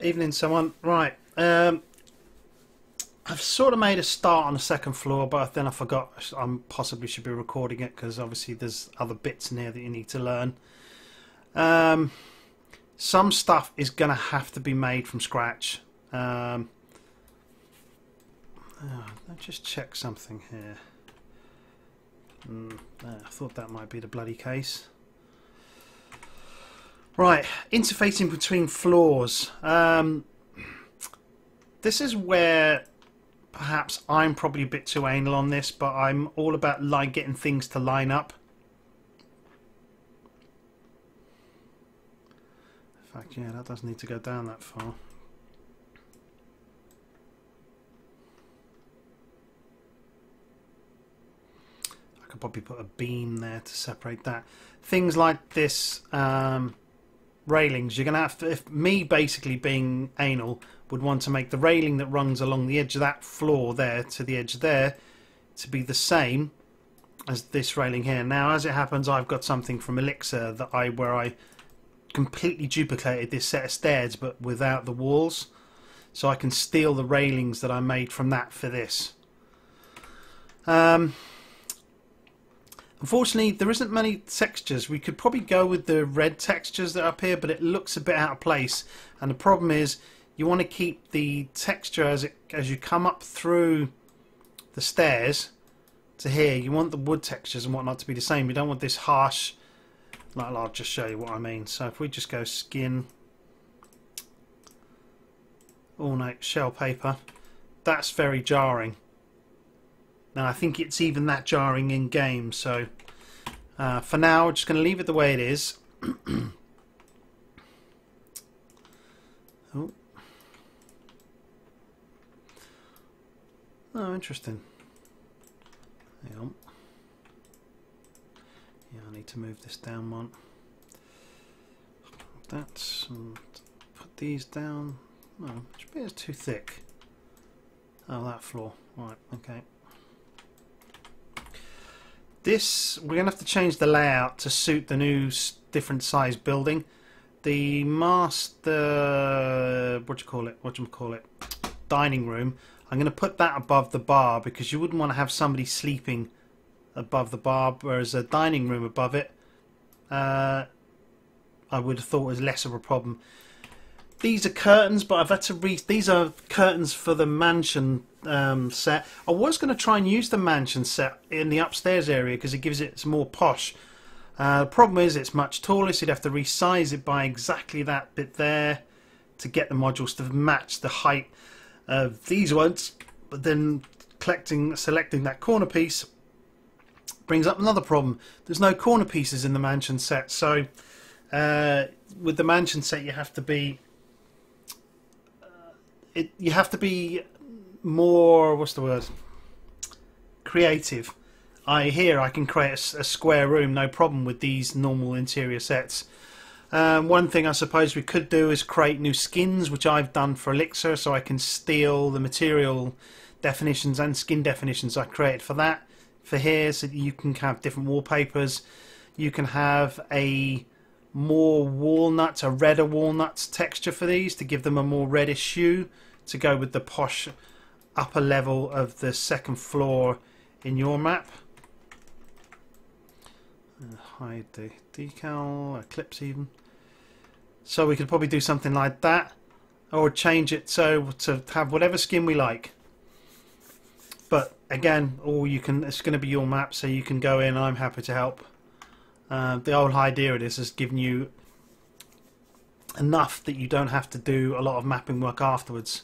Evening, someone. Right. I've sort of made a start on the second floor, but then I forgot I possibly should be recording it because obviously there's other bits in here that you need to learn. Some stuff is going to have to be made from scratch. Let's just check something here. I thought that might be the bloody case. Right, interfacing between floors. This is where perhaps I'm probably a bit too anal on this, but I'm all about getting things to line up. In fact, yeah, that doesn't need to go down that far. I could probably put a beam there to separate that. Things like this, railings, you're going to have to, if me basically being anal would want to make the railing that runs along the edge of that floor there to the edge there to be the same as this railing here. Now as it happens, I've got something from Elixir that where I completely duplicated this set of stairs but without the walls, so I can steal the railings that I made from that for this. Unfortunately, there isn't many textures. We could probably go with the red textures that are up here, but it looks a bit out of place. And the problem is, you want to keep the texture as you come up through the stairs to here. You want the wood textures and whatnot to be the same. You don't want this harsh. I'll just show you what I mean. So if we just go skin, ornate shell paper, that's very jarring. Now I think it's even that jarring in game, so for now we're just going to leave it the way it is. Oh. Oh, interesting. Hang on. Yeah, I need to move this down one. That's put these down. No, it's too thick. Oh, that floor. Right, okay. This, we're going to have to change the layout to suit the new different size building. The master, whatchamacallit, dining room, I'm going to put that above the bar because you wouldn't want to have somebody sleeping above the bar, whereas a dining room above it, I would have thought was less of a problem. These are curtains, but I've had to these are curtains for the mansion set. I was going to try and use the mansion set in the upstairs area because it gives it some more posh. The problem is it's much taller, so you'd have to resize it by exactly that bit there to get the modules to match the height of these ones. But then selecting that corner piece brings up another problem. There's no corner pieces in the mansion set, so with the mansion set you have to be more, what's the word, creative. I can create a square room, no problem with these normal interior sets. One thing I suppose we could do is create new skins, which I've done for Elixir, so I can steal the material definitions and skin definitions I created for that for here, so that you can have different wallpapers. You can have a redder walnuts texture for these to give them a more reddish hue to go with the posh upper level of the second floor in your map. Hide the decal, clips even. So we could probably do something like that, or change it so to have whatever skin we like. But again, it's going to be your map, so you can go in. I'm happy to help. The whole idea of this is giving you enough that you don't have to do a lot of mapping work afterwards.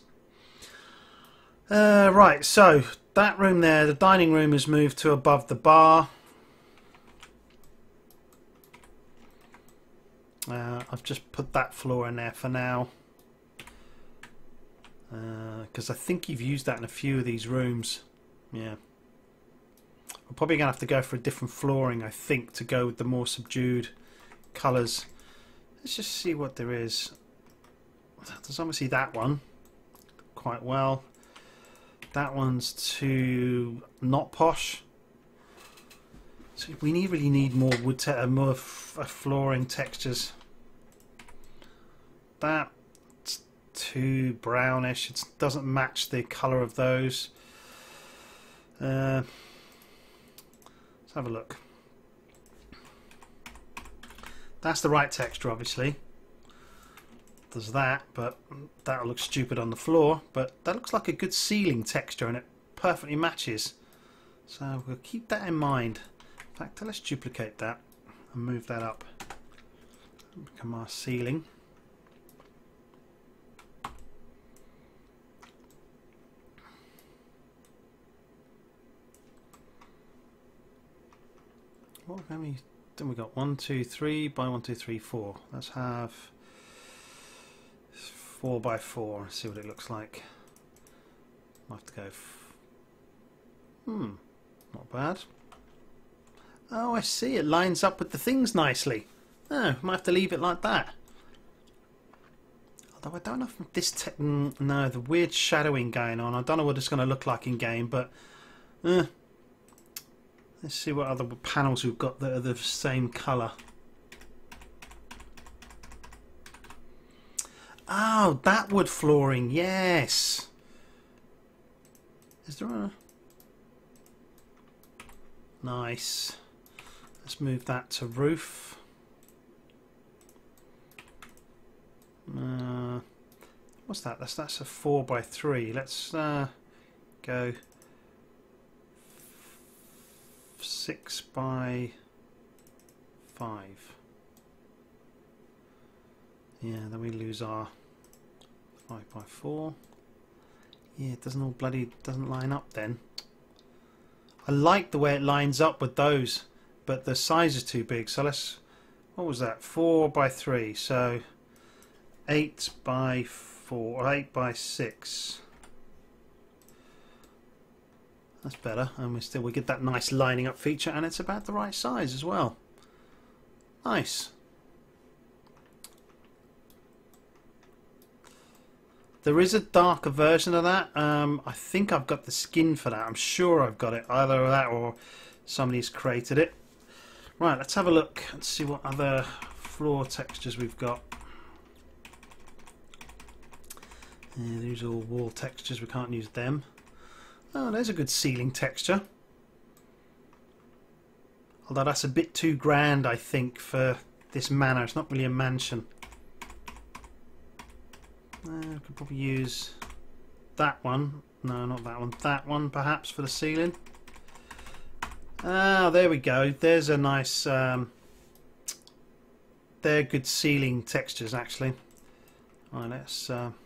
Right, so that room there, the dining room, is moved to above the bar. I've just put that floor in there for now because I think you've used that in a few of these rooms. Yeah, we're probably going to have to go for a different flooring, I think, to go with the more subdued colours. Let's just see what there is. There's obviously that one quite well. That one's too not posh. So we really need more wood, more flooring textures. That's too brownish. It doesn't match the colour of those. Let's have a look. That's the right texture, obviously. There's that, but that'll look stupid on the floor. But that looks like a good ceiling texture, and it perfectly matches. So we'll keep that in mind. In fact, let's duplicate that and move that up. Become our ceiling. What have we? Then we got 1, 2, 3 by 1, 2, 3, 4. Let's have 4 by 4. See what it looks like. I'll have to go. Not bad. Oh, I see. It lines up with the things nicely. Oh, might have to leave it like that. Although I don't know if this no, the weird shadowing going on. I don't know what it's going to look like in game, but let's see what other panels we've got that are the same colour. Oh, that wood flooring, yes. Is there a... Nice. Let's move that to roof. What's that? That's a 4 by 3. Let's go 6 by 5. Yeah, then we lose our 5 by 4. Yeah, it doesn't all doesn't line up then. I like the way it lines up with those, but the size is too big. So let's, what was that? 4 by 3. So 8 by 4 or 8 by 6. That's better, and we get that nice lining up feature, and it's about the right size as well. Nice. There is a darker version of that. I think I've got the skin for that. I'm sure I've got it. Either that or somebody's created it. Right, let's have a look and see what other floor textures we've got. Yeah, these are all wall textures. We can't use them. Oh, there's a good ceiling texture. Although that's a bit too grand, I think, for this manor. It's not really a mansion. I could probably use that one. No, not that one. That one, perhaps, for the ceiling. Ah, there we go. There's a nice... they're good ceiling textures, actually. Right, let's...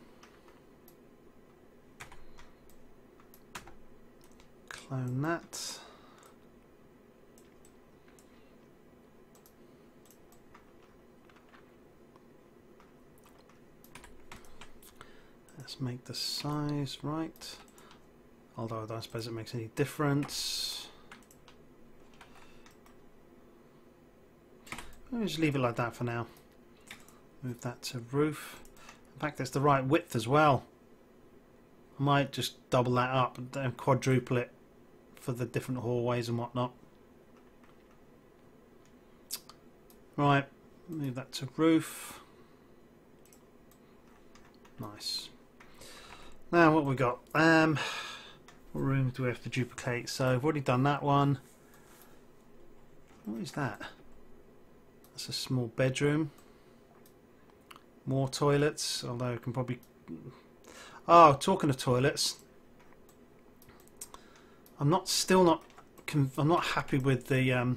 clone that. Let's make the size right. Although I don't suppose it makes any difference. I'll just leave it like that for now. Move that to roof. In fact, it's the right width as well. I might just double that up and quadruple it for the different hallways and whatnot. Right, move that to roof. Nice. Now what we got? What rooms do we have to duplicate? So I've already done that one. What is that? That's a small bedroom. More toilets, although I can probably... Oh, talking of toilets, I'm not happy with the let's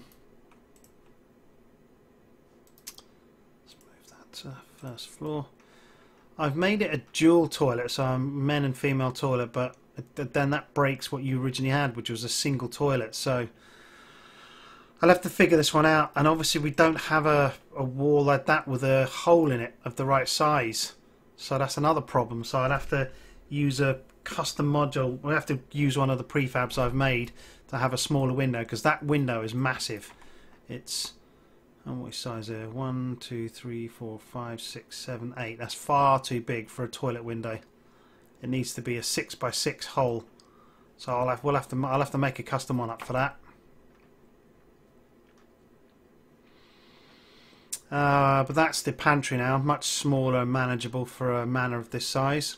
move that to first floor. I've made it a dual toilet, so a men and female toilet, but then that breaks what you originally had, which was a single toilet. So I'll have to figure this one out, and obviously we don't have a wall like that with a hole in it of the right size, so that's another problem. So I'd have to use a custom module. We'll have to use one of the prefabs I've made to have a smaller window, because that window is massive. It's, what size there? 1, 2, 3, 4, 5, 6, 7, 8. That's far too big for a toilet window. It needs to be a 6 by 6 hole. So I'll have to make a custom one up for that. But that's the pantry now, much smaller and manageable for a manor of this size.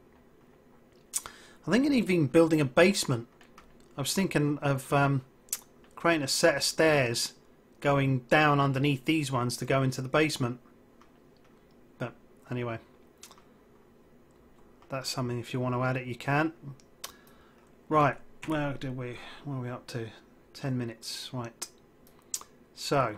I'm thinking even building a basement. I was thinking of creating a set of stairs going down underneath these ones to go into the basement. But anyway, that's something, if you want to add it, you can. Right, where are we up to? 10 minutes, right. So,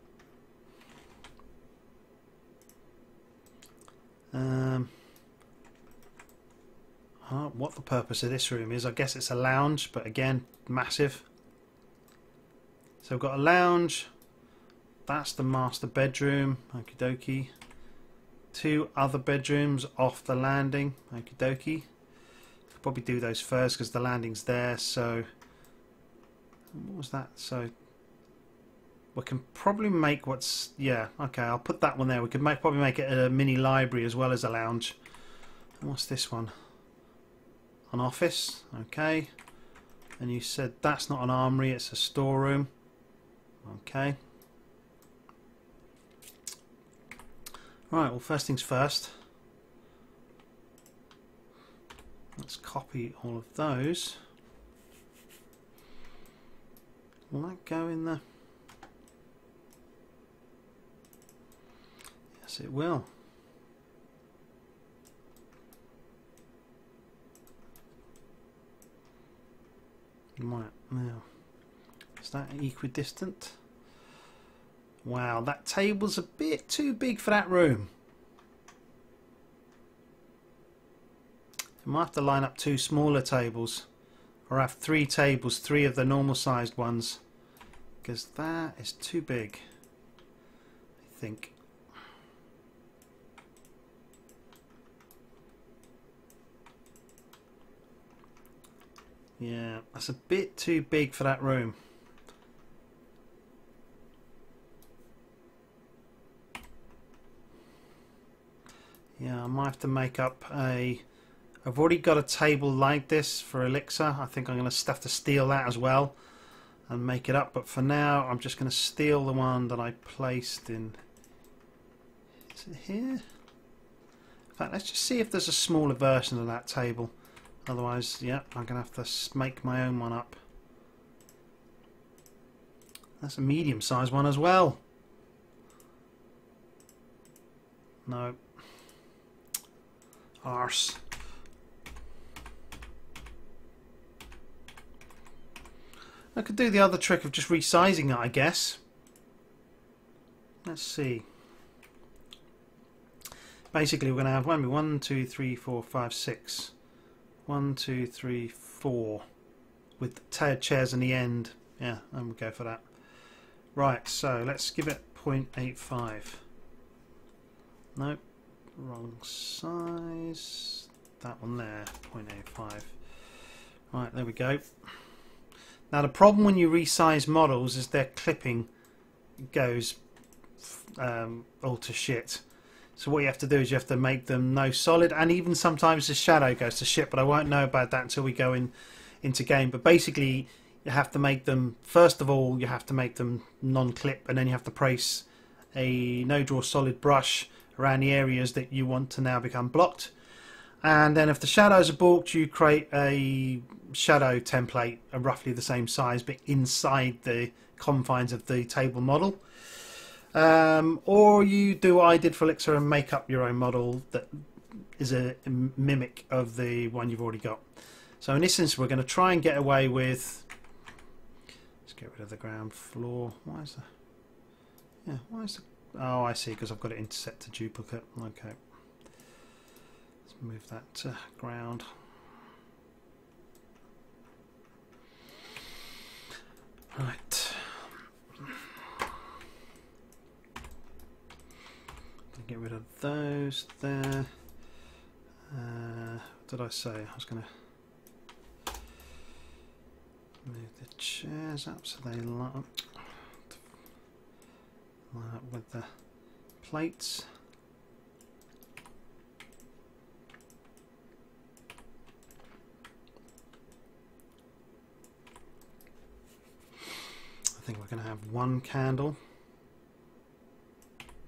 what the purpose of this room is, I guess it's a lounge, but again, massive. So we've got a lounge, that's the master bedroom, okie dokie. 2 other bedrooms off the landing, okie dokie. Could probably do those first because the landing's there. So what was that? So we can probably make what's, yeah, okay, I'll put that one there. We could probably make it a mini library as well as a lounge. And what's this one? An office, okay. And you said that's not an armory, it's a storeroom. Okay. Right, well, first things first. Let's copy all of those. Will that go in the... Yes, it will. Right, now, is that equidistant? Wow, that table's a bit too big for that room. I might have to line up 2 smaller tables, or have 3 tables, 3 of the normal sized ones, because that is too big, I think. Yeah, that's a bit too big for that room. Yeah, I might have to make up a... I've already got a table like this for Elixir. I think I'm going to have to steal that as well and make it up. But for now, I'm just going to steal the one that I placed in... Is it here? In fact, let's just see if there's a smaller version of that table. Otherwise, yeah, I'm going to have to make my own one up. That's a medium-sized one as well. No. Arse. I could do the other trick of just resizing it, I guess. Let's see. Basically, we're going to have 1, 2, 3, 4, 5, 6. 1, 2, 3, 4. With the chairs in the end. Yeah, and we'll go for that. Right, so let's give it 0.85. Nope, wrong size. That one there, 0.85. Right, there we go. Now the problem when you resize models is their clipping goes all to shit. So what you have to do is you have to make them no solid, and even sometimes the shadow goes to shit, but I won't know about that until we go into game. But basically you have to make them, first of all you have to make them non-clip, and then you have to place a no draw solid brush around the areas that you want to now become blocked. And then if the shadows are balked, you create a shadow template of roughly the same size but inside the confines of the table model. Or you do what I did for Elixir and make up your own model that is a mimic of the one you've already got. So in this instance we're going to try and get away with... Let's get rid of the ground floor. Why is the... Yeah, why is the... Oh, I see, because I've got it set to duplicate. Okay. Let's move that to ground. Right. Get rid of those there. What did I say? I was going to move the chairs up so they line up with the plates. I think we're going to have one candle.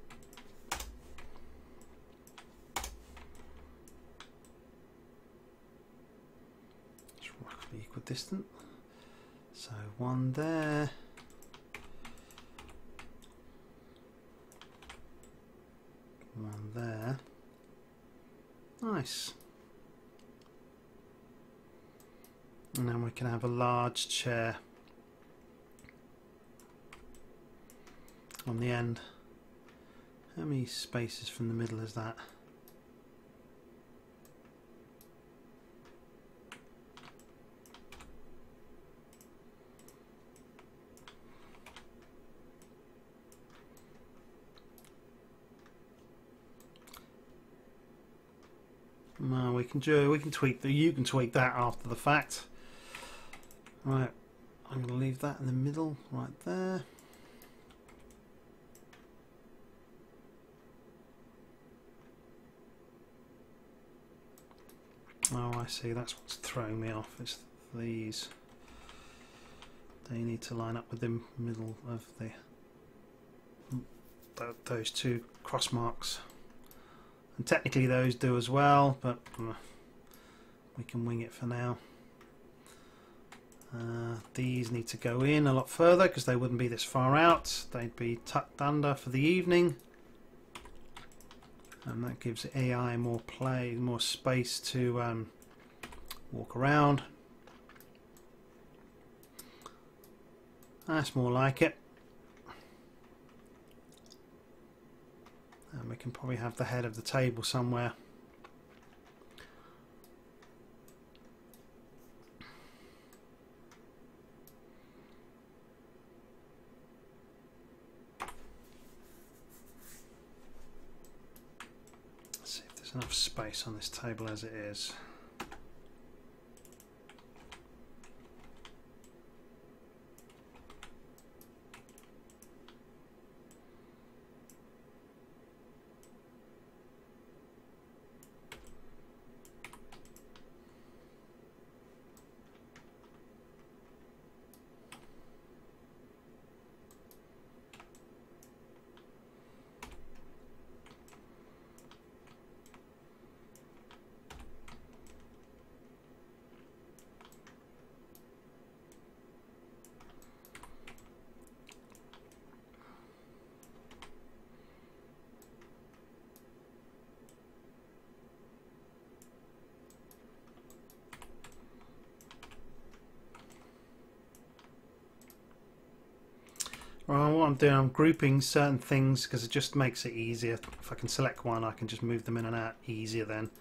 roughly equidistant. So one there. One there. Nice. And then we can have a large chair on the end. How many spaces from the middle is that? No, we can tweak that. You can tweak that after the fact. Right, I'm going to leave that in the middle, right there. Oh, I see. That's what's throwing me off. It's these. They need to line up with the middle of the those two cross marks. And technically those do as well, but we can wing it for now. These need to go in a lot further because they wouldn't be this far out. They'd be tucked under for the evening. And that gives AI more play, more space to walk around. That's more like it. And we can probably have the head of the table somewhere. Let's see if there's enough space on this table as it is. Well, what I'm doing, I'm grouping certain things because it just makes it easier. If I can select one, I can just move them in and out easier then.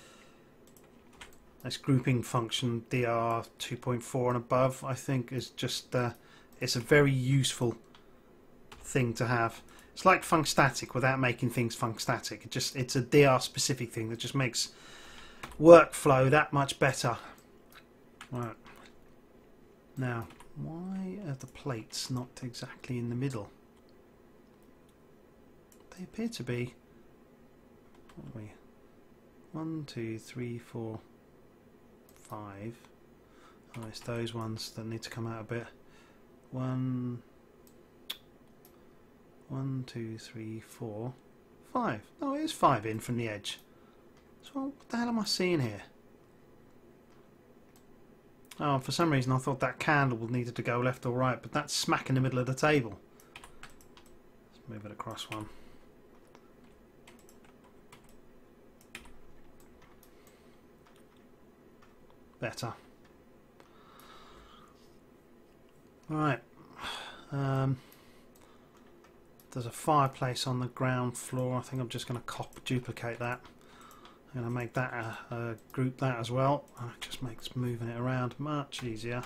This grouping function, DR 2.4 and above, I think is just, it's a very useful thing to have. It's like func static without making things func static. It's a DR specific thing that just makes workflow that much better. Right. Now, why are the plates not exactly in the middle? They appear to be. What are we? 1, 2, 3, 4, 5. Oh, it's those ones that need to come out a bit. 1, 2, 3, 4, 5. Oh, it is 5 in from the edge. So what the hell am I seeing here? Oh, for some reason I thought that candle needed to go left or right, but that's smack in the middle of the table. Let's move it across one. Better. Right. There's a fireplace on the ground floor. I think I'm just going to duplicate that. I'm going to make that group that as well. It just makes moving it around much easier.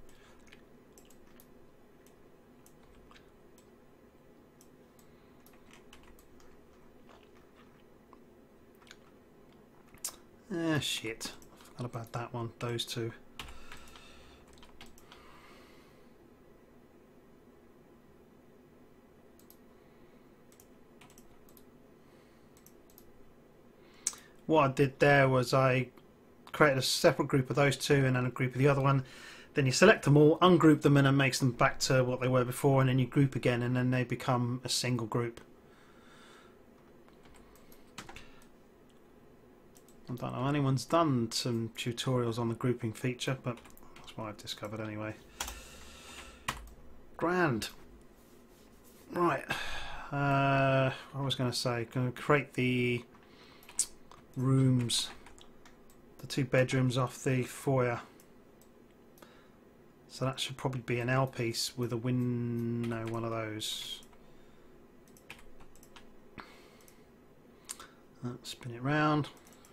Shit. I forgot about that one. Those two. What I did there was I created a separate group of those two and then a group of the other one. Then you select them all, ungroup them, and it makes them back to what they were before, and then you group again and then they become a single group. I don't know, anyone's done some tutorials on the grouping feature, but That's what I've discovered anyway. Grand. Right. What I was going to say, going to create the rooms, the 2 bedrooms off the foyer. So that should probably be an L piece with a no, one of those. Spin it round.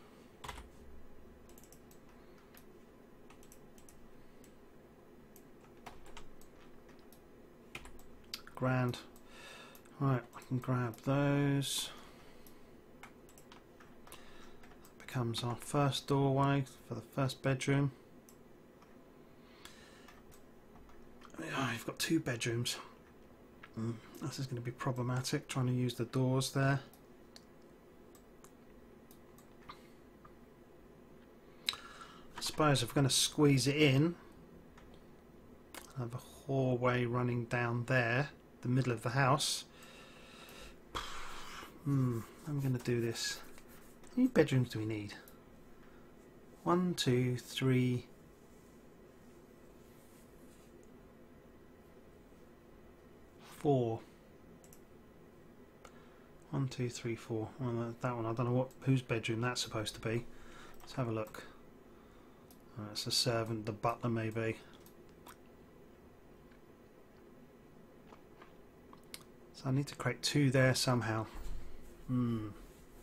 Grand. Right, I can grab those. That becomes our first doorway for the first bedroom. Oh, you've got 2 bedrooms. This is going to be problematic, trying to use the doors there. I suppose if we're going to squeeze it in, I have a hallway running down there, the middle of the house. I'm going to do this. How many bedrooms do we need? 1, 2, 3, 4. 1, 2, 3, 4. Well, that one, I don't know whose bedroom that's supposed to be. Let's have a look. Oh, it's the servant, the butler maybe. So I need to create 2 there somehow. I'm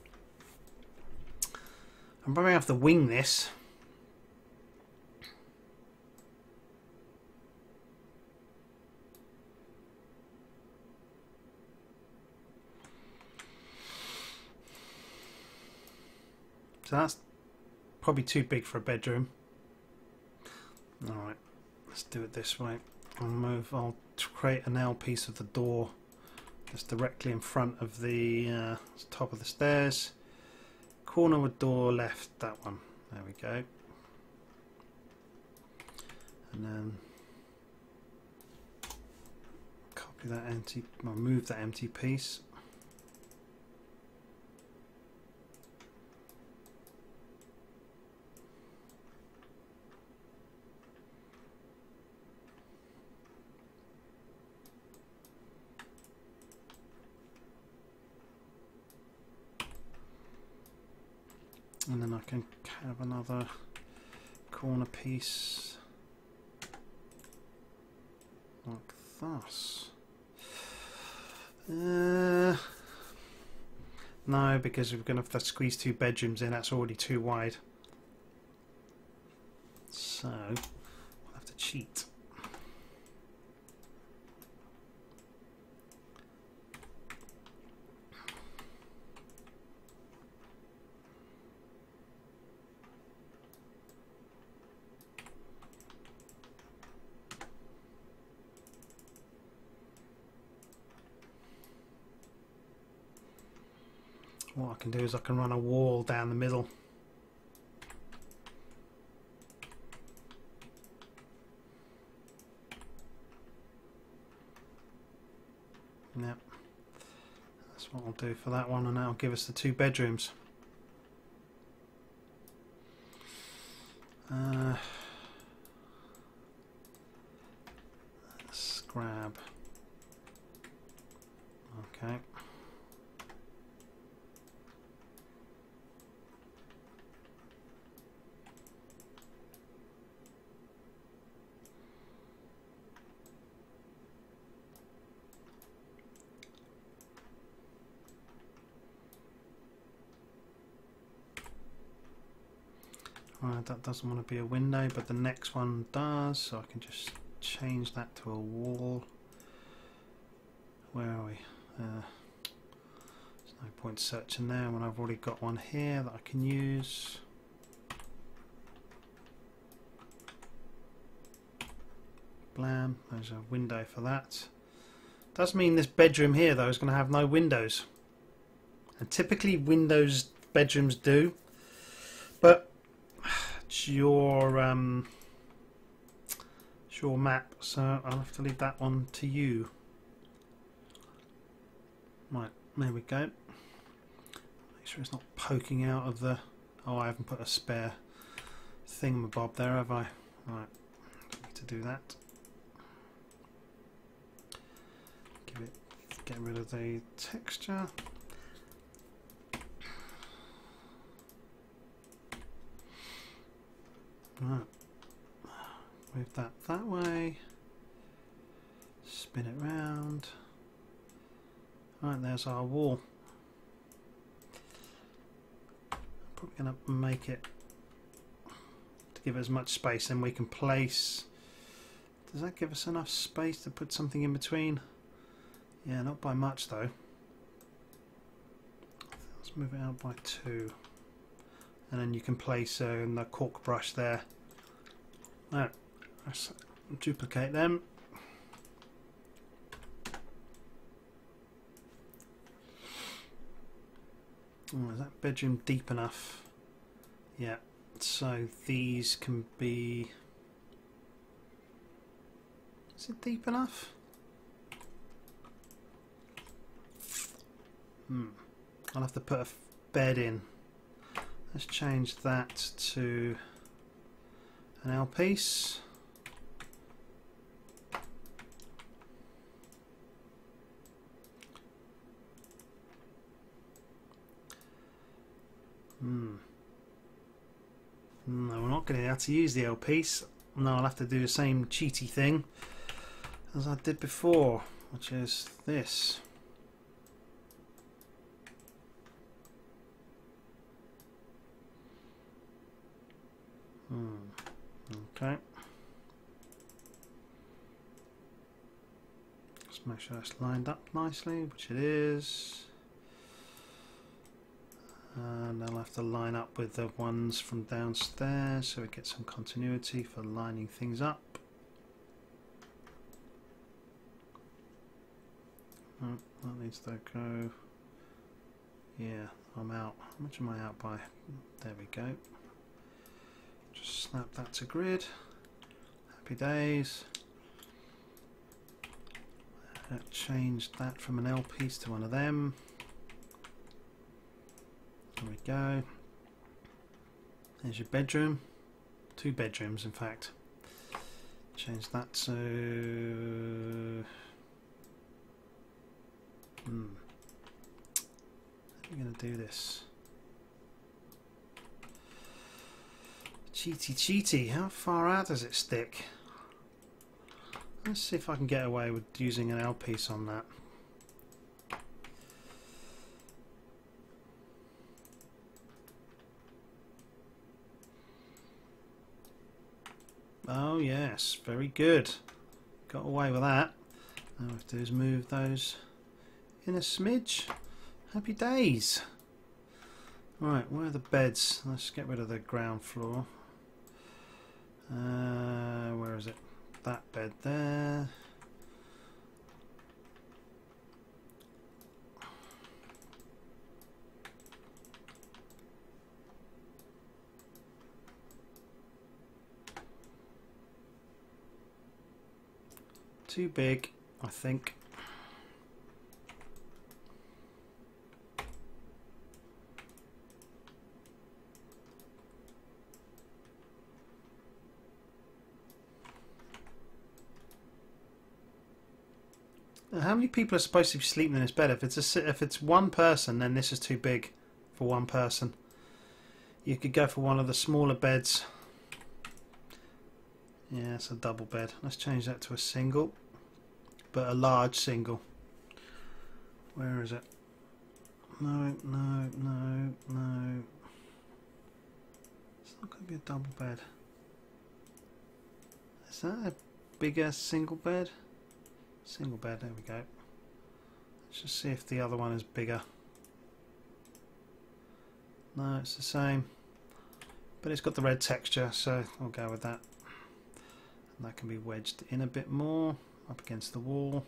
probably have to wing this. So that's probably too big for a bedroom. Alright, let's do it this way. I'll create an L piece of the door just directly in front of the top of the stairs. Corner with door left, that one. There we go. And then copy that empty, well, move that empty piece. And then I can have another corner piece like thus. No, because we're going to have to squeeze 2 bedrooms in. That's already too wide. So we'll have to cheat. What I can do is I can run a wall down the middle. Yep. That's what I'll do for that one, and that'll give us the 2 bedrooms. Let's grab. Okay. Right, that doesn't want to be a window, but the next one does, so I can just change that to a wall. Where are we? There's no point searching there when I've already got one here that I can use. Blam, there's a window for that. Does mean this bedroom here though is going to have no windows. And typically windows bedrooms do, but it's your map, so I'll have to leave that one to you. Right, there we go. Make sure it's not poking out of the... Oh, I haven't put a spare thingamabob there, have I? Right, to do that. Get rid of the texture. Right. Move that way. Spin it round. Right, there's our wall. Probably going to make it to give it as much space, and we can place. Does that give us enough space to put something in between? Yeah, not by much though. Let's move it out by 2, and then you can place the cork brush there. Right, let's duplicate them. Oh, is that bedroom deep enough? Yeah, so these can be. Is it deep enough? I'll have to put a bed in. Let's change that to an L piece. No, we're not going to have to use the L piece. No, I'll have to do the same cheaty thing as I did before, which is this. Okay. Let's make sure that's lined up nicely, which it is. And I'll have to line up with the ones from downstairs so we get some continuity for lining things up. Oh, that needs to go. Yeah, I'm out. How much am I out by? There we go. Just snap that to grid. Happy days. Change that from an L piece to one of them. There we go. There's your bedroom. 2 bedrooms, in fact. Change that to. How are we going to do this? Cheaty. How far out does it stick? Let's see if I can get away with using an L piece on that. Oh yes, very good. Got away with that. Now what we have to do is move those in a smidge. Happy days. Right, where are the beds? Let's get rid of the ground floor. Where is it? That bed there. Too big, I think. How many people are supposed to be sleeping in this bed? If it's one person, then this is too big for one person. You could go for one of the smaller beds. Yeah, it's a double bed. Let's change that to a single, but a large single. Where is it? No. It's not going to be a double bed. Is that a bigger single bed? Single bed, there we go. Let's just see if the other one is bigger. No, it's the same. But it's got the red texture, so I'll go with that. And that can be wedged in a bit more, up against the wall.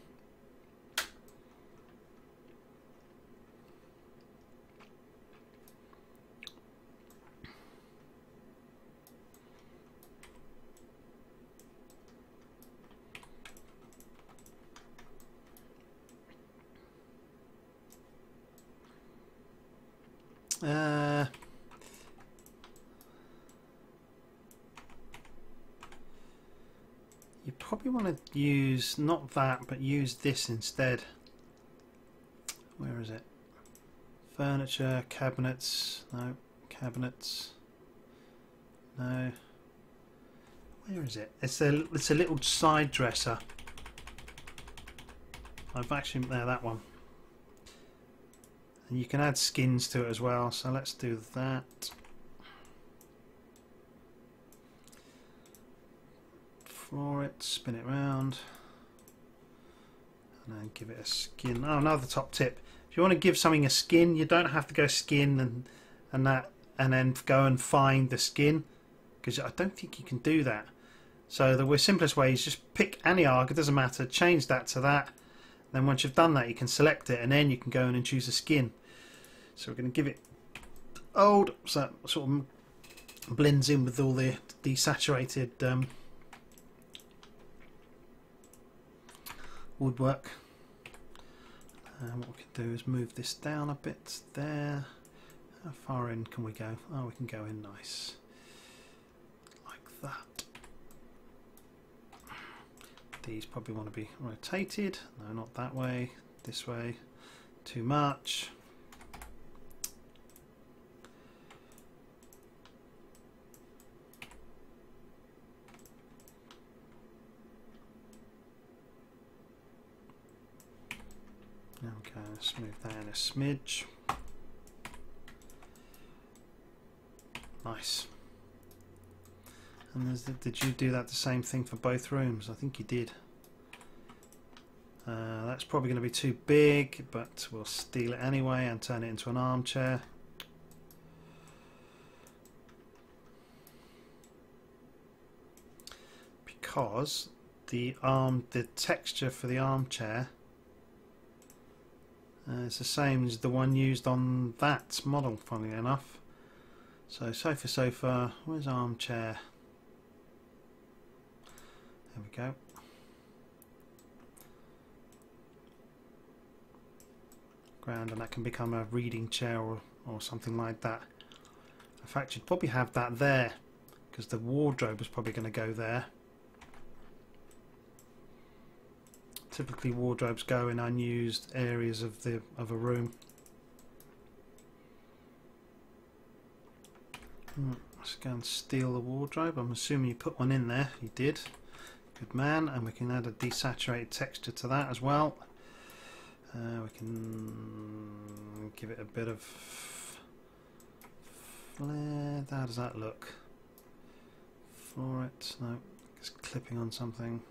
You probably want to use not that, but use this instead. Where is it? Furniture, cabinets. No, cabinets. No. Where is it? It's a little side dresser. I've actually there, that one. And you can add skins to it as well. So let's do that. Floor it, spin it round, and then give it a skin. Oh, another top tip: if you want to give something a skin, you don't have to go skin and then go and find the skin, because I don't think you can do that. So the simplest way is just pick any arc, it doesn't matter, change that to that. Then once you've done that, you can select it, and then you can go in and choose a skin. So we're going to give it old, so that sort of blends in with all the desaturated woodwork. And what we can do is move this down a bit there. How far in can we go? Oh, we can go in nice. Like that. These probably want to be rotated. No, not that way. This way. Too much. Okay, let's move that in a smidge. Nice. And did you do that the same thing for both rooms? I think you did. That's probably going to be too big, but we'll steal it anyway and turn it into an armchair. Because the texture for the armchair it's the same as the one used on that model, funnily enough. So sofa, where's armchair? There we go. Ground, and that can become a reading chair or something like that. In fact, you'd probably have that there, because the wardrobe is probably going to go there. Typically wardrobes go in unused areas of a room. Let's go and steal the wardrobe. I'm assuming you put one in there. You did. Good man. And we can add a desaturated texture to that as well. We can give it a bit of flare. How does that look? Floor it. No, it's clipping on something.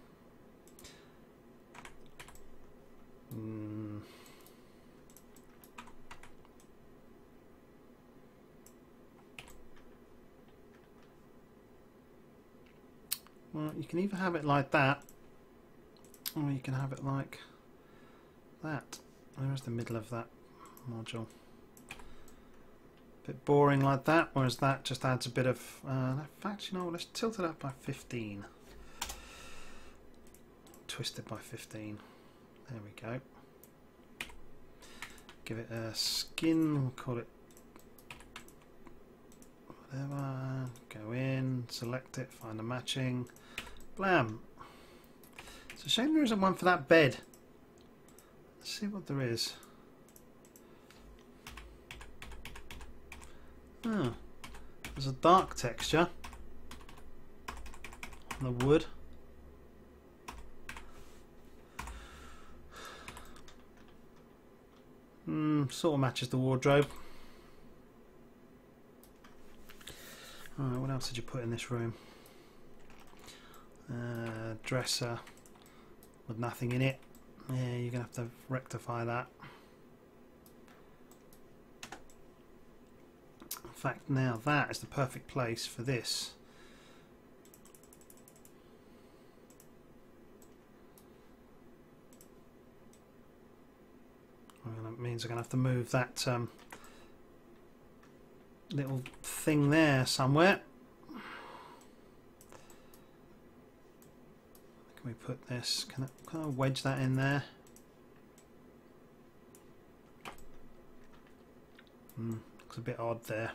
Well, you can either have it like that, or you can have it like that. Where's the middle of that module? Bit boring like that, whereas that just adds a bit of. In fact, you know what? Let's tilt it up by 15. Twist it by 15. There we go. Give it a skin, we'll call it whatever. Go in, select it, find a matching. Blam! It's a shame there isn't one for that bed. Let's see what there is. Oh, there's a dark texture on the wood. Sort of matches the wardrobe. Alright, what else did you put in this room? Dresser with nothing in it. Yeah, you're going to have to rectify that. In fact, now that is the perfect place for this. That means I'm going to have to move that little thing there somewhere. Can we put this? Can I wedge that in there? Looks a bit odd there.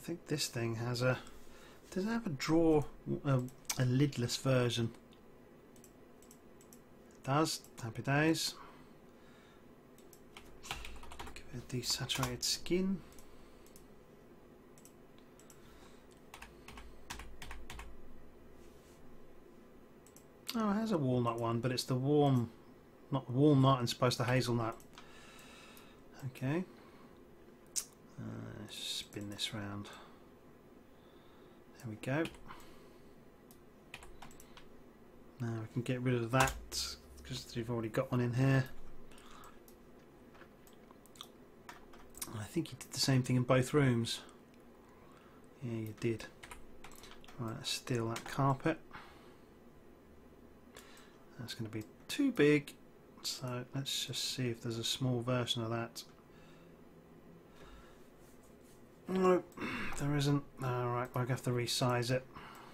think this thing has a... Does it have a drawer, a lidless version? It does. Happy days. Give it a desaturated skin. Oh, it has a walnut one, but it's the warm, not walnut, and supposed to hazelnut. Okay. Let's spin this round. There we go. Now we can get rid of that because we've already got one in here. I think you did the same thing in both rooms. Yeah, you did. Right, let's steal that carpet. That's going to be too big, so let's just see if there's a small version of that. No, there isn't. Alright, I'll have to resize it.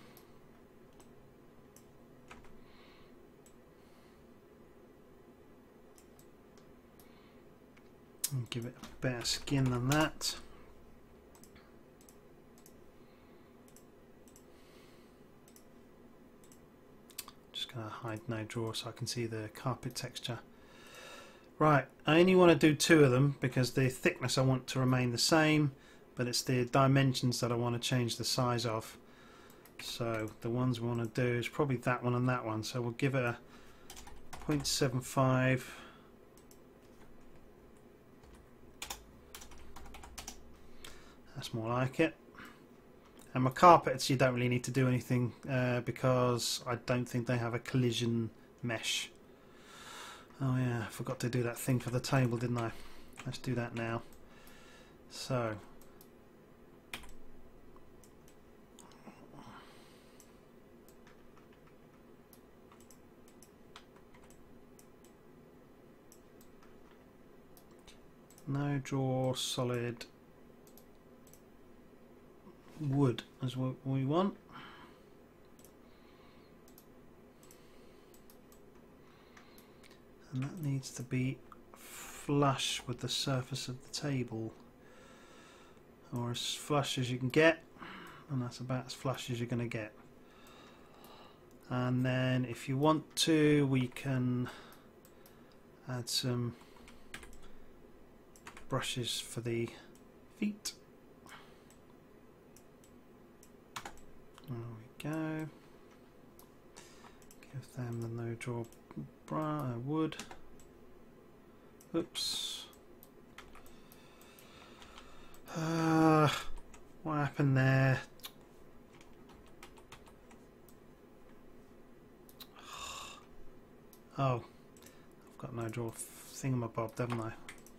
And give it a better skin than that. Hide no drawer so I can see the carpet texture. Right, I only want to do 2 of them because the thickness I want to remain the same, but it's the dimensions that I want to change the size of. So the ones we want to do is probably that one and that one, so we'll give it a 0.75. That's more like it. And my carpets, you don't really need to do anything because I don't think they have a collision mesh. Oh yeah, I forgot to do that thing for the table, didn't I? Let's do that now. So, no drawer, solid wood is what we want. And that needs to be flush with the surface of the table, or as flush as you can get, and that's about as flush as you're going to get. And then if you want to, we can add some brushes for the feet. There we go. Give them the no draw wood. Oops. What happened there? Oh, I've got no draw thingamabob, haven't I?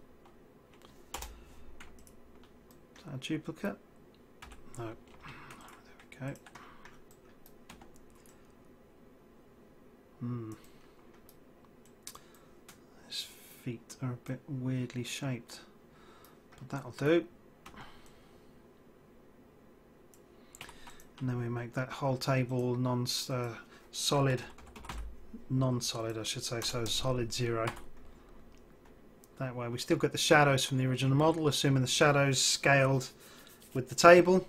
Is that a duplicate? No. There we go. His feet are a bit weirdly shaped, but that'll do. And then we make that whole table non-solid, I should say, so solid 0. That way we still get the shadows from the original model, assuming the shadows scaled with the table.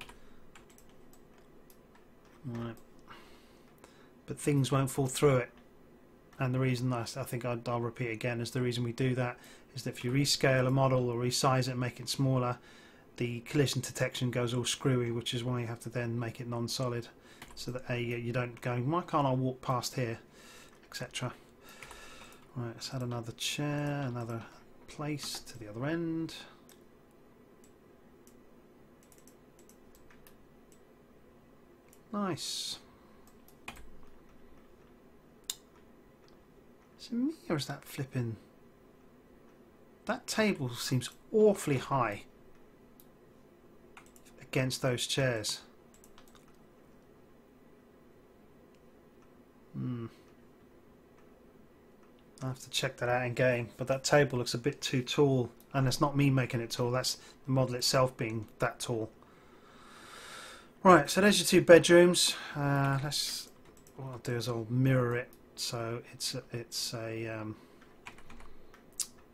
Right. But things won't fall through it. And the reason I think I'll repeat again is the reason we do that is that if you rescale a model or resize it and make it smaller, the collision detection goes all screwy, which is why you have to then make it non-solid, so that you don't go, why can't I walk past here, etc. Right, let's add another chair, another place to the other end. Nice. Is it me or is that flipping? That table seems awfully high against those chairs. I have to check that out in game, but that table looks a bit too tall, and it's not me making it tall, that's the model itself being that tall. Right, so there's your 2 bedrooms. What I'll do is I'll mirror it so it's a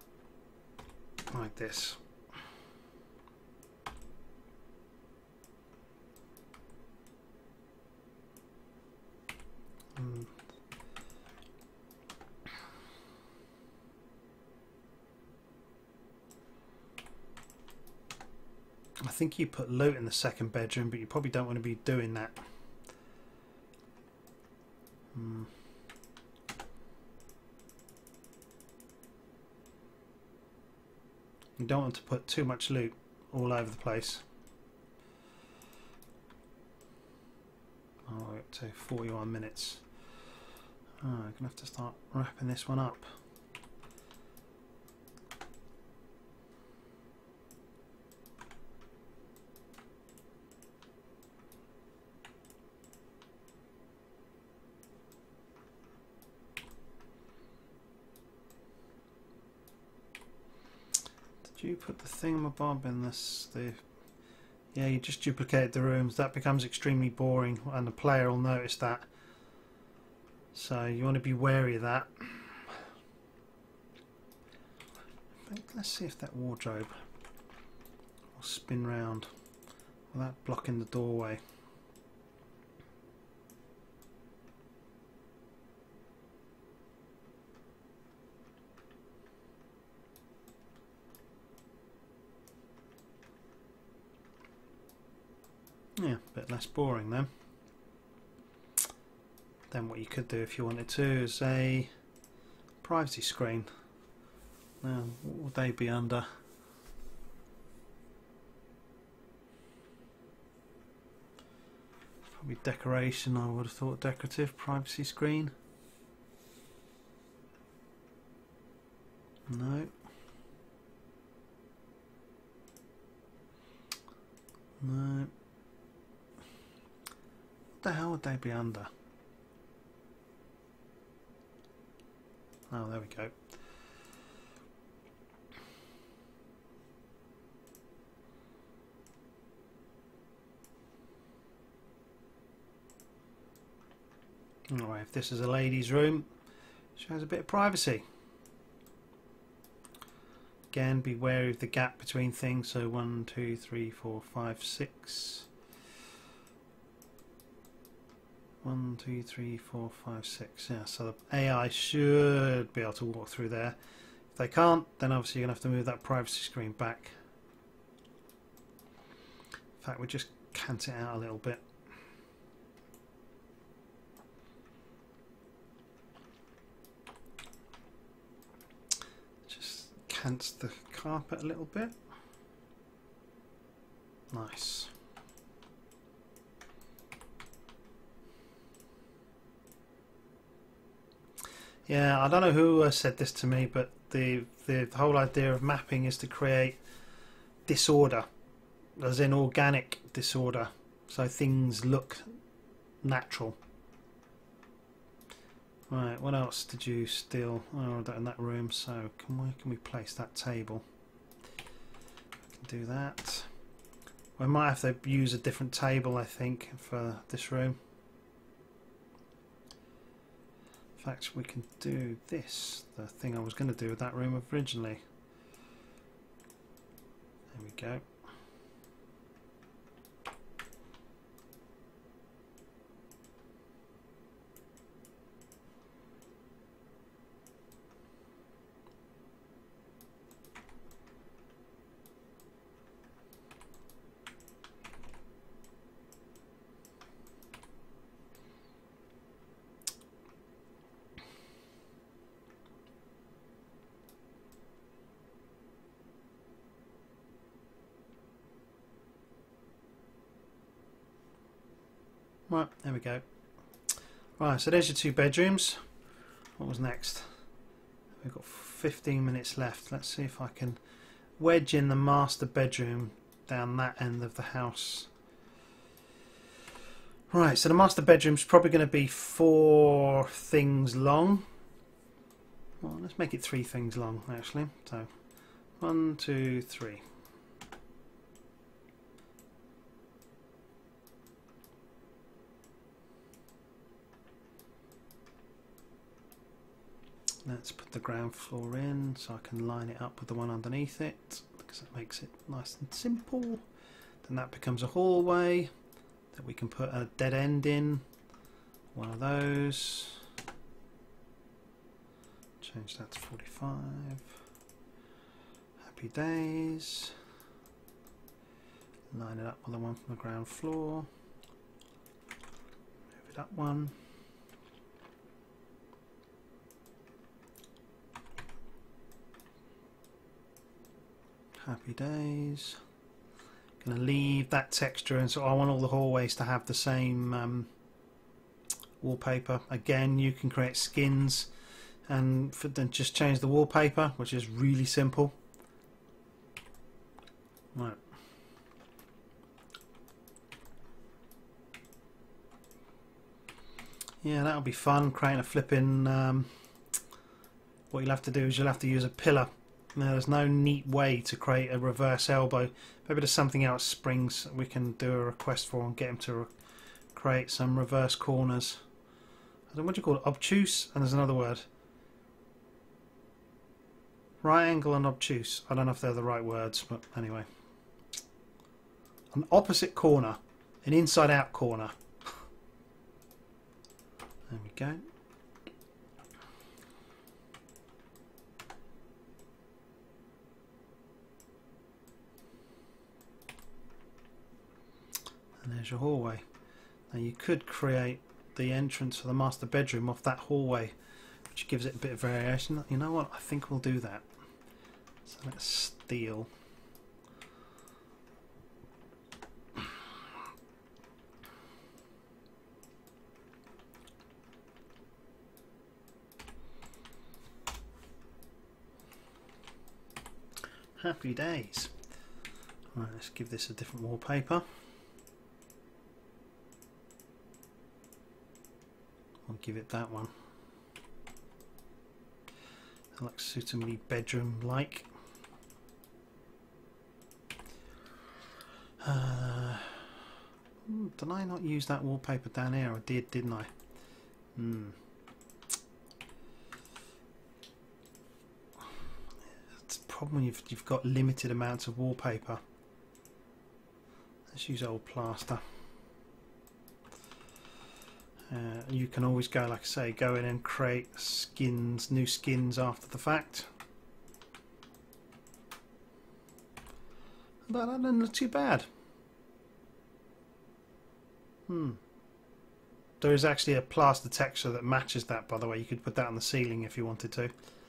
like this. I think you put loot in the second bedroom, but you probably don't want to be doing that. You don't want to put too much loot all over the place. Oh, we're up to 41 minutes. Oh, I'm going to have to start wrapping this one up. Did you put the thingamabob in this? Yeah, you just duplicate the rooms. That becomes extremely boring, and the player will notice that. So you want to be wary of that. Let's see if that wardrobe will spin round without blocking the doorway. Yeah, a bit less boring then. Then what you could do if you wanted to is a privacy screen. Now, what would they be under? Probably decoration, I would have thought. Decorative privacy screen. No. No. What the hell would they be under? Oh, there we go. Alright, if this is a ladies' room, shows a bit of privacy. Again, be wary of the gap between things. So 1, 2, 3, 4, 5, 6. 1, 2, 3, 4, 5, 6. Yeah, so the AI should be able to walk through there. If they can't, then obviously you're going to have to move that privacy screen back. In fact, we'll just cant it out a little bit. Just cants the carpet a little bit. Nice. Yeah, I don't know who said this to me, but the whole idea of mapping is to create disorder, as in organic disorder, so things look natural. Right, what else did you steal? Oh, that in that room. So can we place that table? I can do that. We might have to use a different table, I think, for this room. In fact, we can do this, the thing I was going to do with that room originally. There we go. Right, there we go. Right, so there's your 2 bedrooms. What was next? We've got 15 minutes left. Let's see if I can wedge in the master bedroom down that end of the house. Right, so the master bedroom's probably going to be 4 things long. Well, let's make it 3 things long, actually. So, 1, 2, 3. Let's put the ground floor in so I can line it up with the one underneath it, because it makes it nice and simple. Then that becomes a hallway that we can put a dead end in, One of those. Change that to 45. Happy days. Line it up with the one from the ground floor. Move it up one. Happy days. Going to leave that texture, and so I want all the hallways to have the same wallpaper. Again, you can create skins and then just change the wallpaper, which is really simple. Right. Yeah, that'll be fun, creating a flipping... what you'll have to do is you'll have to use a pillar. Now, there's no neat way to create a reverse elbow. Maybe there's something else Springs we can do a request for and get him to create some reverse corners. I don't know, what do you call it? Obtuse? And there's another word. Right angle and obtuse. I don't know if they're the right words, but anyway. An opposite corner. An inside out corner. There we go. And there's your hallway. Now you could create the entrance for the master bedroom off that hallway, which gives it a bit of variation. You know what? I think we'll do that. So let's steal. Happy days. Right, let's give this a different wallpaper. I'll give it that one. That looks suitably bedroom-like. Did I not use that wallpaper down here? I did, didn't I? It's a problem when you've got limited amounts of wallpaper. Let's use old plaster. You can always go, like I say, go in and create skins, new skins after the fact. But that doesn't look too bad. There is actually a plaster texture that matches that, by the way. You could put that on the ceiling if you wanted to.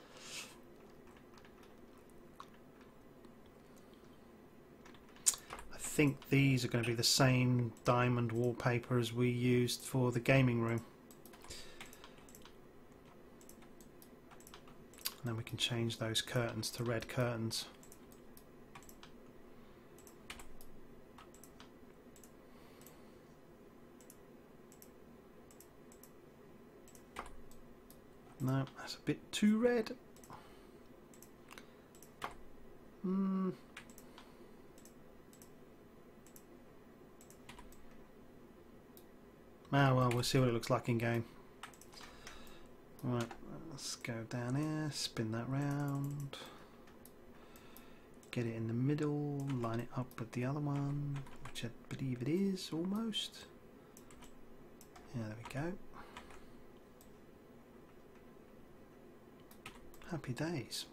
I think these are going to be the same diamond wallpaper as we used for the gaming room. And then we can change those curtains to red curtains. No, that's a bit too red. Ah, well, we'll see what it looks like in game. Right, let's go down here, spin that round, get it in the middle, line it up with the other one, which I believe it is almost. Yeah, there we go. Happy days.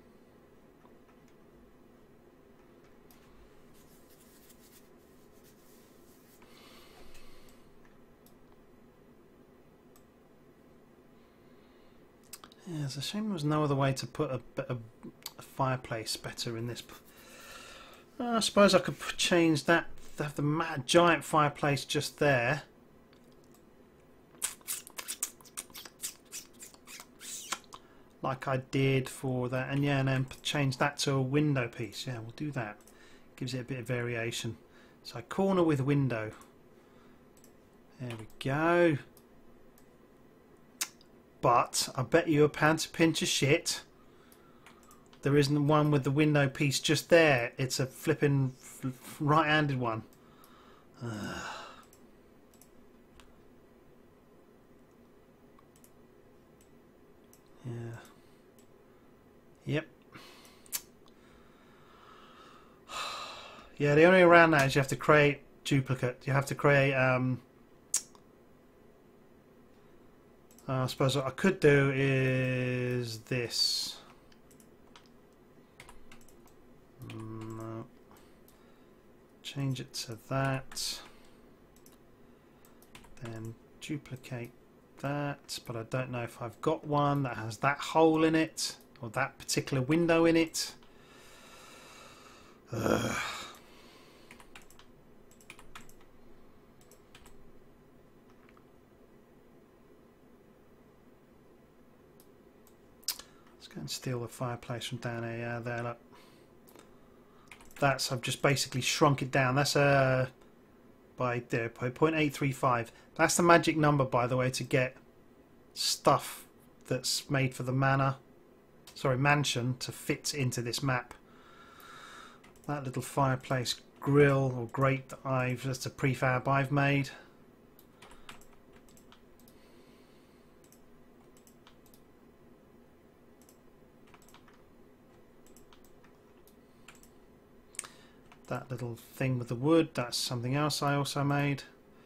Yeah, it's a shame there was no other way to put a fireplace better in this. I suppose I could change that, have the giant fireplace just there. Like I did for that, and yeah, and then change that to a window piece. Yeah, we'll do that. Gives it a bit of variation. So corner with window. There we go. But I bet you £1 to pinch of shit, there isn't one with the window piece just there. It's a flipping right-handed one. Yeah. Yep. Yeah, the only way around that is you have to create duplicate. You have to create I suppose what I could do is this. No. Change it to that. Then duplicate that, but I don't know if I've got one that has that hole in it or that particular window in it. Ugh. Let's go and steal the fireplace from down here. Yeah, there, look. I've just basically shrunk it down. That's by 0.835. That's the magic number, by the way, to get stuff that's made for the mansion to fit into this map. That little fireplace grill or grate that's a prefab I've made. That little thing with the wood, that's something else I also made.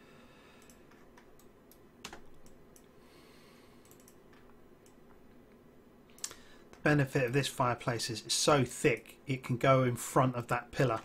The benefit of this fireplace is it's so thick it can go in front of that pillar.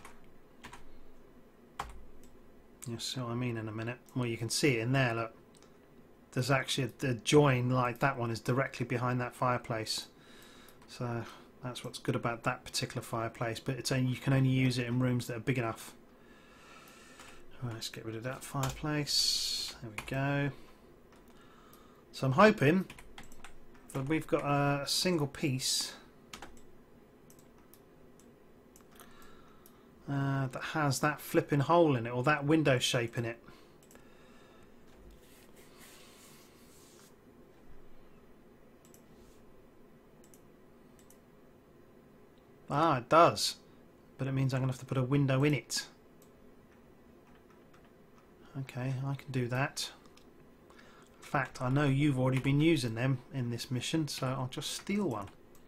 You'll see what I mean in a minute. Well, you can see it in there, look. There's actually a join like that one is directly behind that fireplace. So that's what's good about that particular fireplace, but it's only, you can only use it in rooms that are big enough. Right, let's get rid of that fireplace. There we go. So I'm hoping that we've got a single piece that has that flipping hole in it, or that window shape in it. Ah, it does. But it means I'm going to have to put a window in it. Okay, I can do that. In fact, I know you've already been using them in this mission, so I'll just steal one.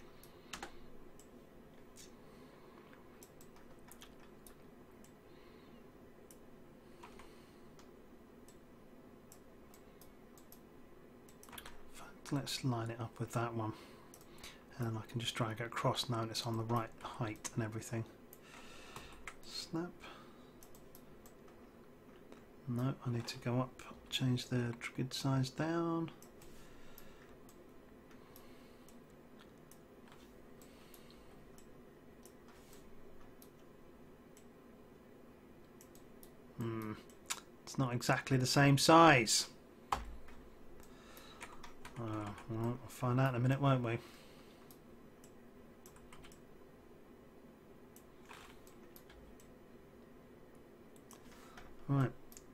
In fact, let's line it up with that one. And I can just drag it across now and it's on the right height and everything. Snap. No, I need to go up, change the grid size down. It's not exactly the same size. Well, we'll find out in a minute, won't we? Right.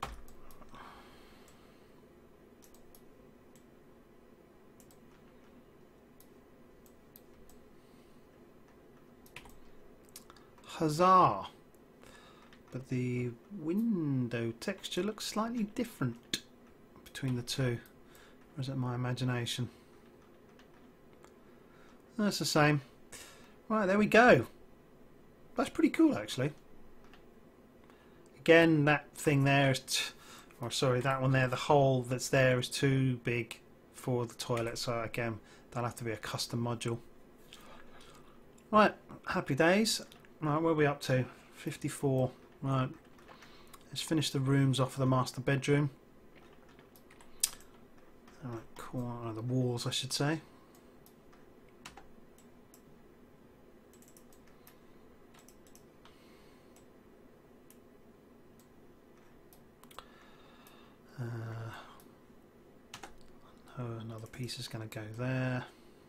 Huzzah! But the window texture looks slightly different between the two. Or is it my imagination? That's the same. Right, there we go. That's pretty cool, actually. Again, that thing there is, or sorry, that one there, the hole that's there is too big for the toilet, so again, that'll have to be a custom module. Right, happy days. Right, where are we up to? 54. Right, let's finish the rooms off of the master bedroom. Right, corner of the walls, I should say. Another piece is going to go there.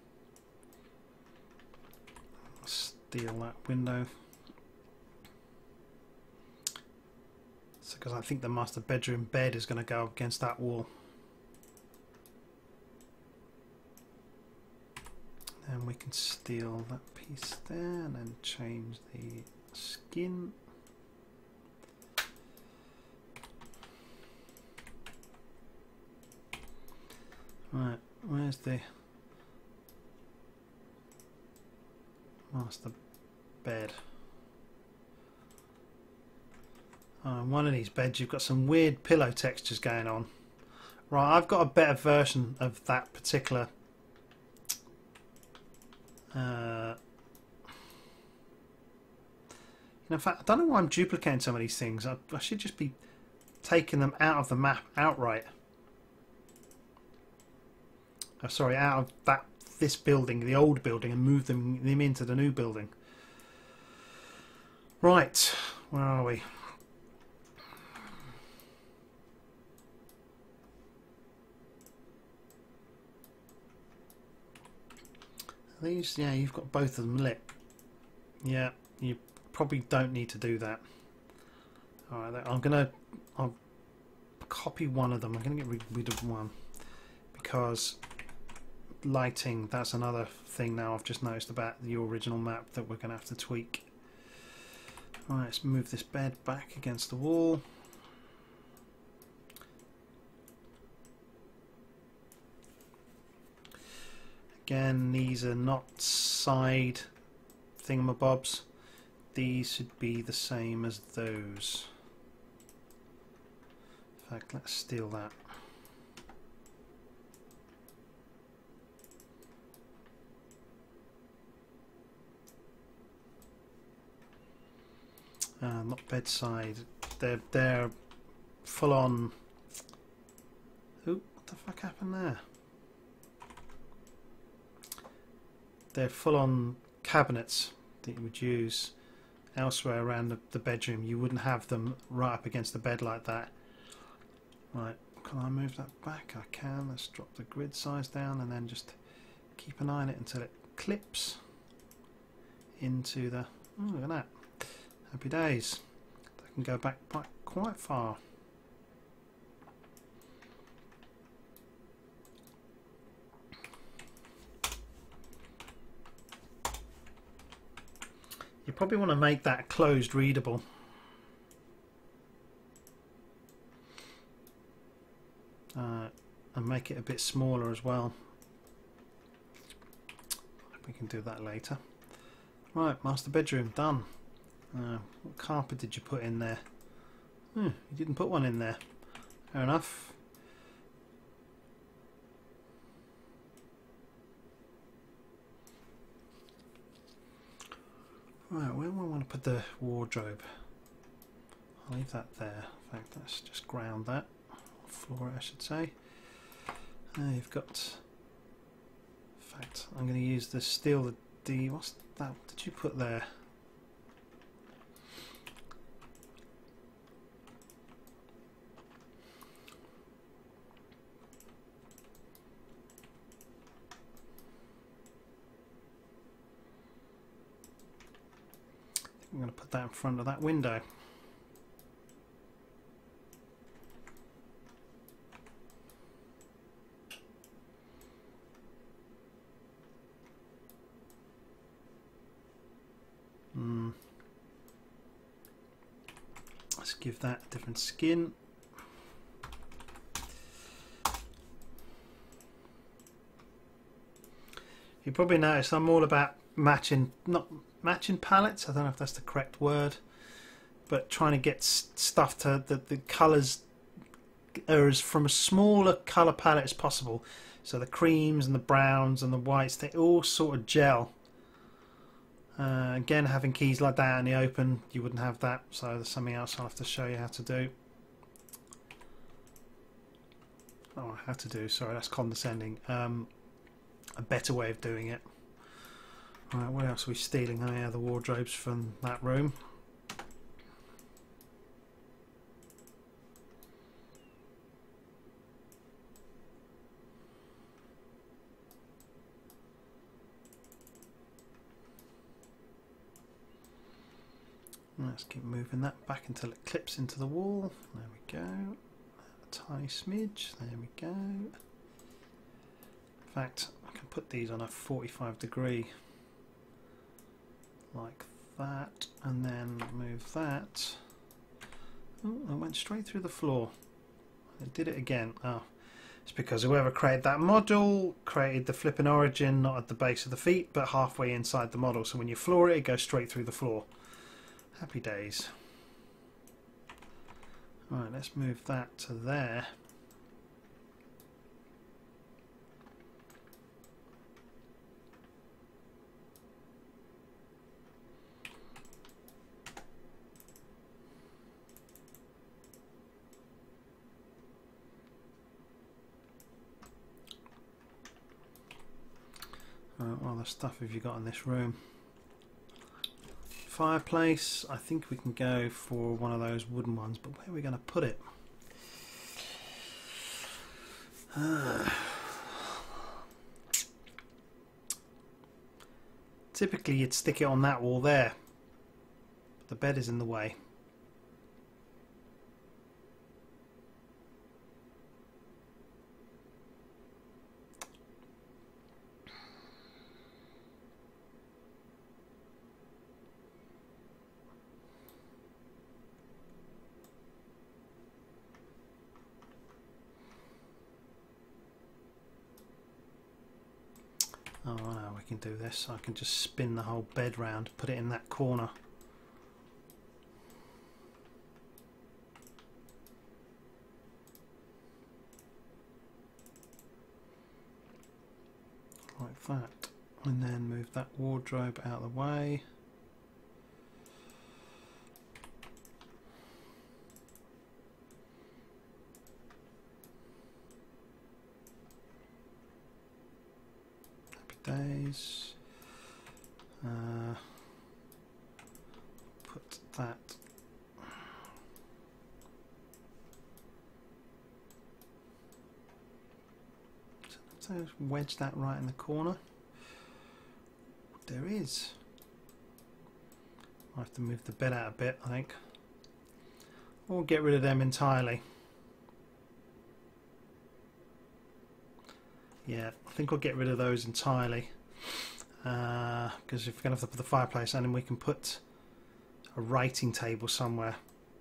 Steal that window. So, because I think the master bedroom bed is going to go up against that wall. And we can steal that piece there and then change the skin. Right, where's the master bed? Oh, in one of these beds you've got some weird pillow textures going on. Right, I've got a better version of that particular in fact, I don't know why I'm duplicating some of these things. I should just be taking them out of the map outright. Oh, sorry, out of this building, the old building, and move them into the new building. Right, where are we? These, yeah, you've got both of them lit. Yeah, you probably don't need to do that. Alright, I'll copy one of them. I'm gonna get rid of one because lighting, that's another thing now I've just noticed about the original map that we're gonna have to tweak. Alright, let's move this bed back against the wall. Again, these are not side thingamabobs. These should be the same as those. In fact, let's steal that. Not bedside. They're full on. Ooh, what the fuck happened there? They're full on cabinets that you would use elsewhere around the bedroom. You wouldn't have them right up against the bed like that. Right, can I move that back? I can. Let's drop the grid size down and then just keep an eye on it until it clips into the... Oh, look at that. Happy days. That can go back quite far. You probably want to make that closed readable. And make it a bit smaller as well. We can do that later. Right, master bedroom done. What carpet did you put in there? You didn't put one in there. Fair enough. Right, where do I want to put the wardrobe? I'll leave that there. In fact, let's just ground that. Floor, I should say. You've got... In fact, I'm going to use the steel. What's that? What did you put there? I'm going to put that in front of that window. Let's give that a different skin. You probably noticed I'm all about matching, not matching palettes, I don't know if that's the correct word, but trying to get stuff to the colours are as from a smaller colour palette as possible, so the creams and the browns and the whites, they all sort of gel. Again, having keys like that in the open, you wouldn't have that, so there's something else I'll have to show you how to do. Oh, how to do, sorry, that's condescending. A better way of doing it. Right, what else are we stealing? Oh yeah, the wardrobes from that room. Let's keep moving that back until it clips into the wall. There we go. A tiny smidge. There we go. In fact, I can put these on a 45-degree like that, and then move that. Oh, I went straight through the floor. I did it again. Oh, it's because whoever created that model created the flipping origin not at the base of the feet, but halfway inside the model. So when you floor it, it goes straight through the floor. Happy days. Right, let's move that to there. What other stuff have you got in this room? Fireplace. I think we can go for one of those wooden ones, but where are we going to put it? Typically you'd stick it on that wall there, but the bed is in the way. Oh no, we can do this. I can just spin the whole bed round, put it in that corner. Like that. And then move that wardrobe out of the way. Days. Put that. So wedge that right in the corner. There is. I have to move the bed out a bit, I think, or get rid of them entirely. Yeah, I think I'll get rid of those entirely, because if we're going to have to put the fireplace in, and we can put a writing table somewhere.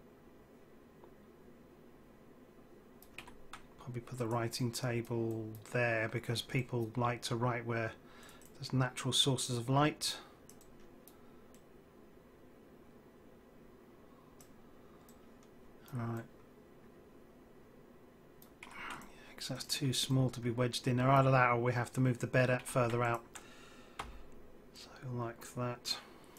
Probably put the writing table there, because people like to write where there's natural sources of light. Alright. Because that's too small to be wedged in there. Either that or we have to move the bed out further out. So like that.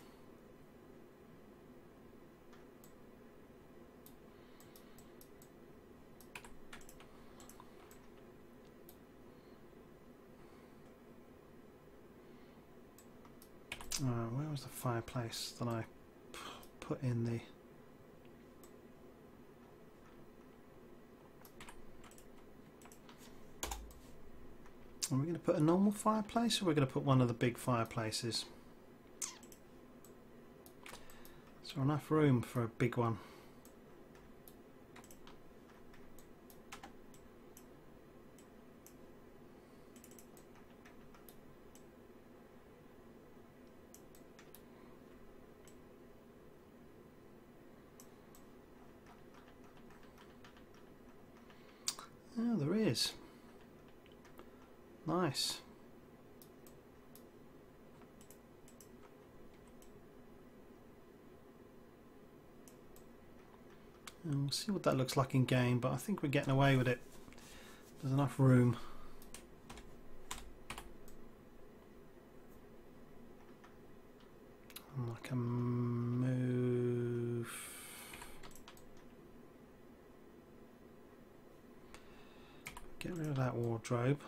Where was the fireplace that I put in the... Are we going to put a normal fireplace, or are we going to put one of the big fireplaces? Is there enough room for a big one? Oh, there is. Nice. And we'll see what that looks like in game, but I think we're getting away with it. There's enough room. And I can move. Get rid of that wardrobe.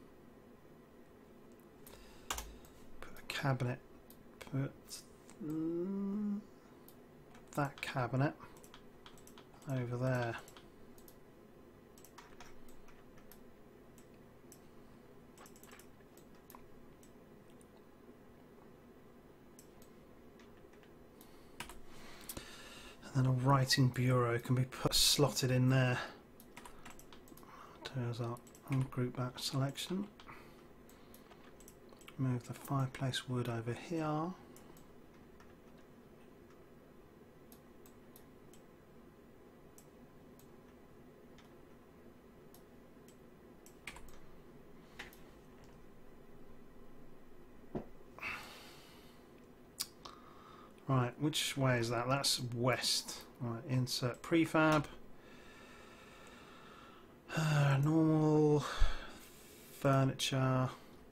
Cabinet, put that cabinet over there. And then a writing bureau can be slotted in there. Turns out, ungroup that selection. Move the fireplace wood over here. Right, which way is that? That's west. Right, insert prefab. Normal furniture.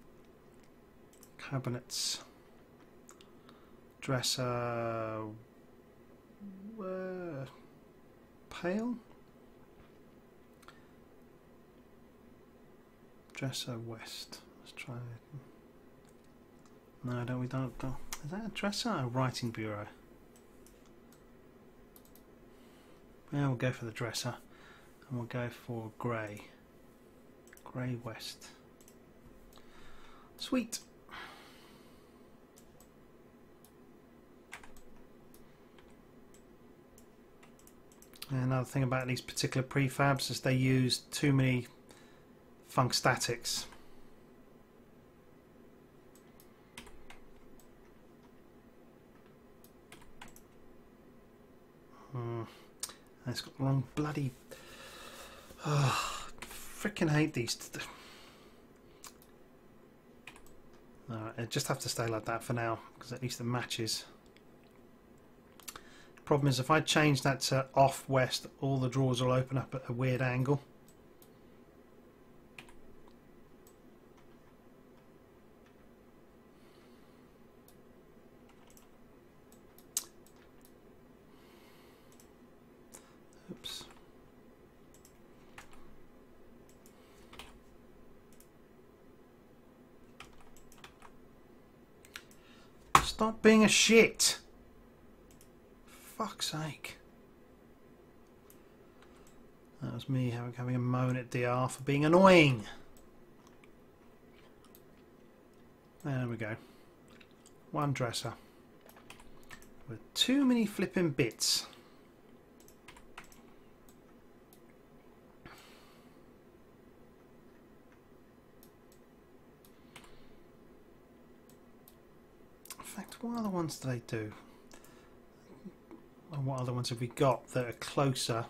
Cabinets, dresser, pale, dresser west. Let's try it. No, don't we? Don't. Is that a dresser or a writing bureau? Yeah, we'll go for the dresser, and we'll go for grey. Grey West. Sweet. And another thing about these particular prefabs is they use too many funk statics. It's got the wrong bloody... Oh, freaking hate these. Alright, I just have to stay like that for now, because at least it matches. Problem is, if I change that to off west, all the drawers will open up at a weird angle. Oops. Stop being a shit. Fuck's sake. That was me having a moan at DR for being annoying. There we go. One dresser. With too many flipping bits. In fact, what other ones do they do? And what other ones have we got that are closer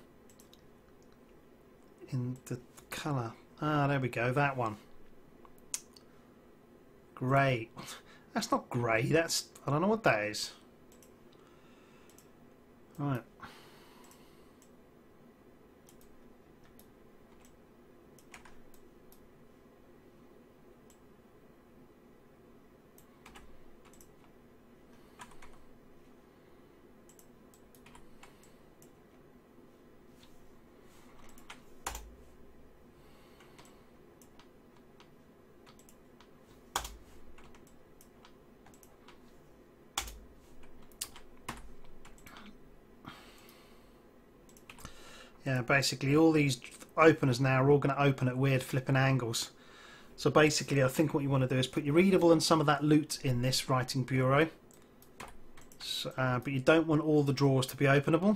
in the colour? Ah, there we go, that one. Grey. That's not grey, that's... I don't know what that is. Right. Yeah, basically all these openers now are all going to open at weird flipping angles. So basically I think what you want to do is put your readable and some of that loot in this writing bureau. So, but you don't want all the drawers to be openable.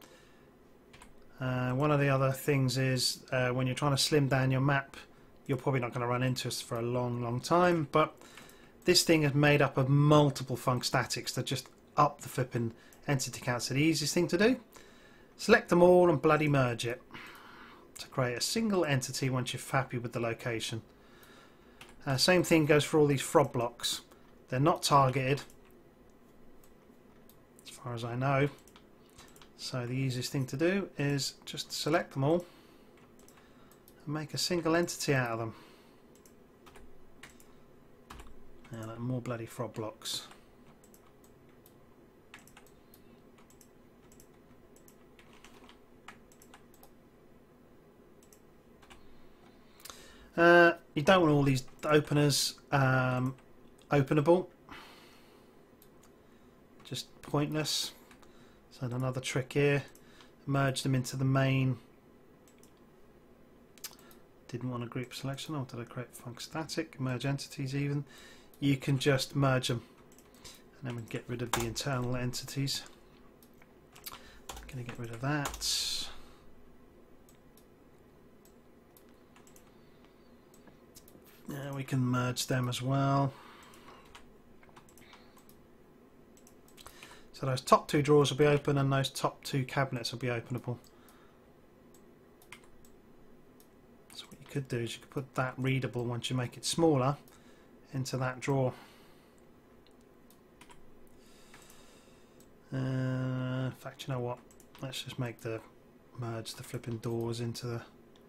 One of the other things is when you're trying to slim down your map, you're probably not going to run into us for a long time, but this thing is made up of multiple funk statics that just up the flipping entity count. So the easiest thing to do, select them all and bloody merge it to create a single entity once you're happy with the location. Same thing goes for all these frog blocks. They're not targeted as far as I know, so the easiest thing to do is just select them all and make a single entity out of them. And more bloody frog blocks. You don't want all these openers openable. Just pointless. So another trick here. Merge them into the main. Didn't want a group selection. Or did I create funk static? Merge entities even. You can just merge them. And then we can get rid of the internal entities. I'm going to get rid of that. Yeah, we can merge them as well. So those top two drawers will be open and those top two cabinets will be openable. So what you could do is you could put that readable once you make it smaller into that drawer. In fact, you know what? Let's just make the merge the flipping doors into the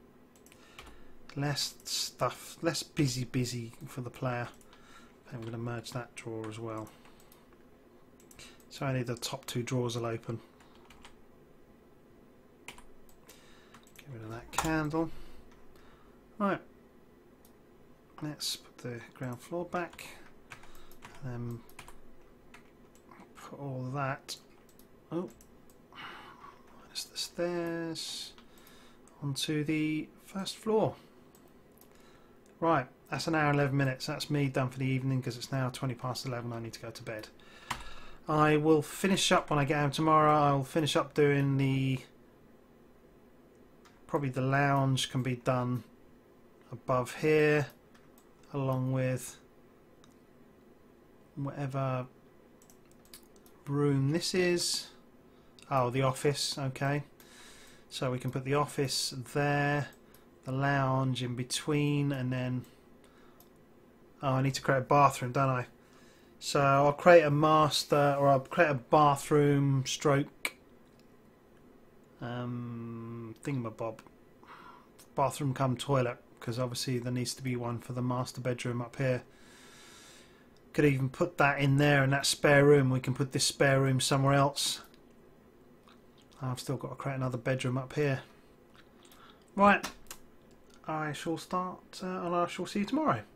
less stuff, less busy for the player. And we're going to merge that drawer as well. So only the top two drawers will open. Get rid of that candle. Right. Let's put the ground floor back. Put all that. Oh, minus the stairs onto the first floor. Right, that's an hour and 11 minutes. That's me done for the evening because it's now 20 past 11. I need to go to bed. I will finish up when I get home tomorrow. I'll finish up doing the... Probably the lounge can be done above here, along with whatever room this is. Oh, the office. Okay. So we can put the office there, the lounge in between, and then... Oh, I need to create a bathroom, don't I? So I'll create a master, or I'll create a bathroom stroke thingamabob. Bathroom cum toilet, because obviously there needs to be one for the master bedroom up here. Could even put that in there in that spare room. We can put this spare room somewhere else. I've still got to create another bedroom up here. Right, I shall start and I shall see you tomorrow.